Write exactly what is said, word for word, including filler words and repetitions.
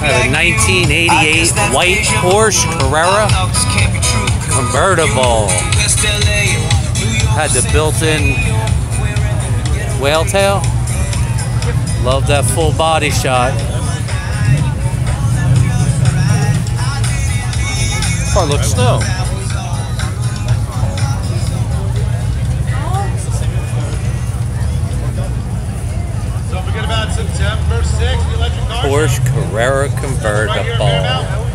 a nineteen eighty-eight white Porsche Carrera convertible. Had the built-in whale tail. Love that full body shot. Car looks snow. Don't forget about September sixth, the electric car. Porsche Carrera convertible.